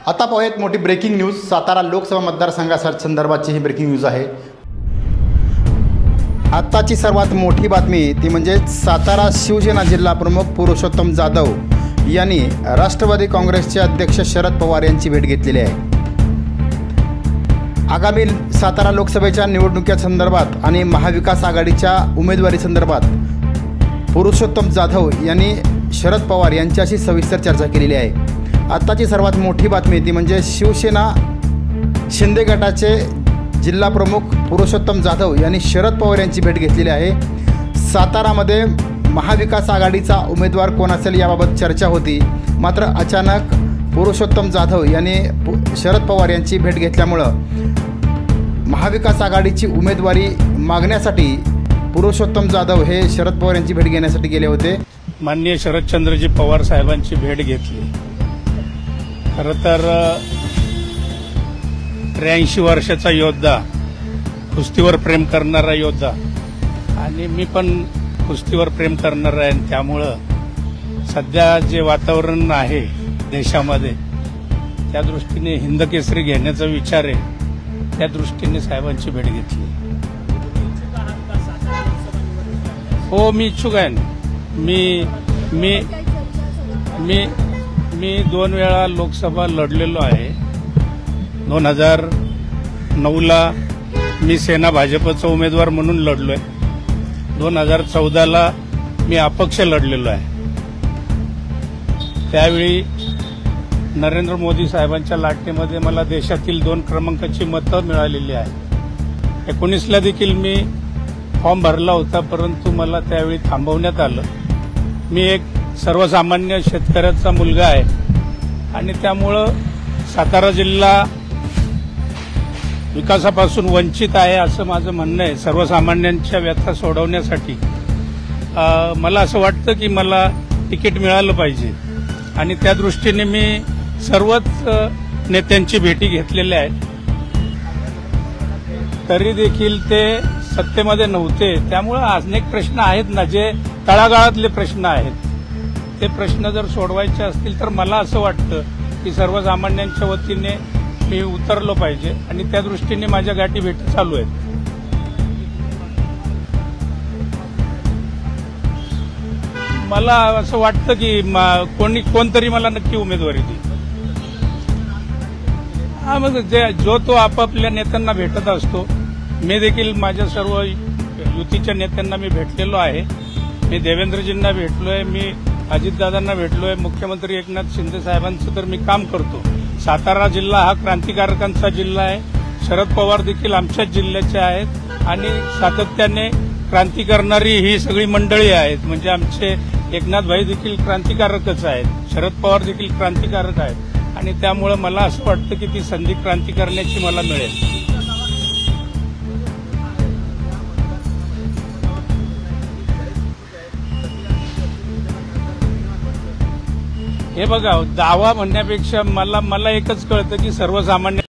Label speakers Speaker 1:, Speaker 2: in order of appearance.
Speaker 1: आता पाहूयात मोठी ब्रेकिंग न्यूज। सातारा लोकसभा मतदारसंघासंदर्भातची ही ब्रेकिंग न्यूज आहे। आत्ताची सर्वात मोठी बातमी ती म्हणजे सातारा शिवसेना जिल्हा प्रमुख पुरुषोत्तम जाधव यांनी राष्ट्रवादी काँग्रेसचे अध्यक्ष शरद पवार यांची भेट घेतलेली आहे। आगामी सातारा लोकसभेच्या निवडणुकीसंदर्भात आणि महाविकास आघाडीच्या उमेदवारी संदर्भात पुरुषोत्तम जाधव यांनी शरद पवार यांच्याशी सविस्तर चर्चा केलेली आहे। आत्ताची सर्वात मोठी बातमी ती म्हणजे शिवसेना शिंदे गटाचे जिल्हा प्रमुख पुरुषोत्तम जाधव यांनी शरद पवार यांची भेट घेतलेली आहे। सातारामध्ये महाविकास आघाडीचा उमेदवार कोण असेल याबाबत चर्चा होती, मात्र अचानक पुरुषोत्तम जाधव यांनी शरद पवार यांची भेट घेतल्यामुळे महाविकास आघाडीची उमेदवारी मागण्यासाठी पुरुषोत्तम जाधव हे शरद पवार यांची भेट घेण्यासाठी गेले होते।
Speaker 2: माननीय शरदचंद्रजी पवार साहेबांची भेट घेतली। खरं तर 83 वर्षाचा योद्धा, कुस्तीवर प्रेम करणारा योद्धा आणि मी पण कुस्तीवर प्रेम करणार आहे। त्यामुळं सध्या जे वातावरण आहे देशामध्ये त्या दृष्टीने हिंदकेसरी घेण्याचा विचार आहे, त्या दृष्टीने साहेबांची भेट घेतली। हो, मी इच्छुक आहे ना। मी 2 वेळा लोकसभा लढलेलो आहे। 2009ला मी सेना भाजपचा उमेदवार म्हणून लढलोय। 2014ला मी अपक्ष लढलेलो आहे। त्यावेळी नरेंद्र मोदी साहेबांच्या लाटेमध्ये मला देशातील 2 क्रमांकाची मतं मिळालेली आहे। 19ला देखील मी फॉर्म भरला होता, परंतु मला त्यावेळी थांबवण्यात आलं। मी एक सर्वसामान्य शेतकऱ्याचा मुलगा आहे आणि त्यामुळं सातारा जिल्हा विकासापासून वंचित आहे असं माझं म्हणणं आहे। सर्वसामान्यांच्या व्यथा सोडवण्यासाठी मला असं वाटतं की मला तिकीट मिळालं पाहिजे आणि त्या दृष्टीने मी सर्वच नेत्यांची भेटी घेतलेल्या आहेत। तरी देखील ते सत्तेमध्ये नव्हते, त्यामुळे अनेक प्रश्न आहेत ना, जे तळागाळातले प्रश्न आहेत, ते प्रश्न जर सोडवायचे असतील तर मला असं वाटतं की सर्वसामान्यांच्या वतीने मी उतरलो पाहिजे आणि त्या दृष्टीने माझ्या गाठी भेटी चालू आहेत। मला असं वाटतं की कोणतरी मला नक्की उमेदवारी देईल। मग जो तो आपापल्या नेत्यांना भेटत असतो। मी देखील माझ्या सर्व युतीच्या नेत्यांना मी भेटलेलो आहे। मी देवेंद्रजींना भेटलोय, मी अजितदादांना भेटलोय, मुख्यमंत्री एकनाथ शिंदे साहेबांचं तर मी काम करतो। सातारा जिल्हा हा क्रांतिकारकांचा जिल्हा आहे। शरद पवार देखील आमच्याच जिल्ह्याचे आहेत आणि सातत्याने क्रांती करणारी ही सगळी मंडळी आहेत। म्हणजे आमचे एकनाथ भाई देखील क्रांतिकारकच आहेत, शरद पवार देखील क्रांतिकारक आहेत आणि त्यामुळे मला असं वाटतं की ती संधी क्रांती करण्याची मला मिळेल। हे बघा, दावा म्हणण्यापेक्षा मला एकच कळतं की सर्वसामान्य